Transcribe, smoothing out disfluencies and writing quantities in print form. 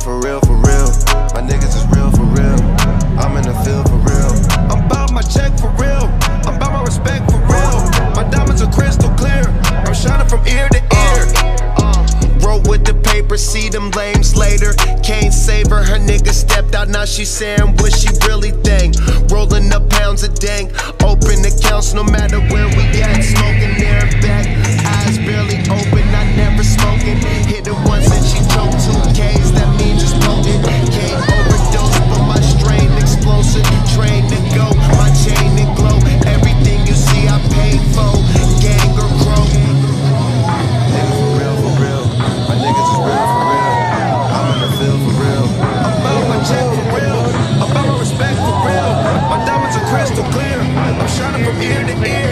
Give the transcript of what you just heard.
for real, for real. My niggas is real, for real. I'm in the field, for real. I'm bout my check, for real. I'm bout my respect, for real. My diamonds are crystal clear. I'm shining from ear to ear. Roll with the paper, see them lames later. Can't save her, her nigga stepped out, now she saying what she really think. Rolling up pounds of dank, open accounts no matter where we at. Smoking there and back, eyes barely open, I never smoking. Hit it once and she choked 2Ks, that means just potent. Can't overdose, but my strain explosive. Train to go, my chain to glow. Everything you see I paid for, gang or crow. Nigga for real, for real. My niggas is real, for real. I'm in the field, for real. I'm about my check, for real. I'm about my respect, for real. My diamonds are crystal clear. I'm shining from ear to ear.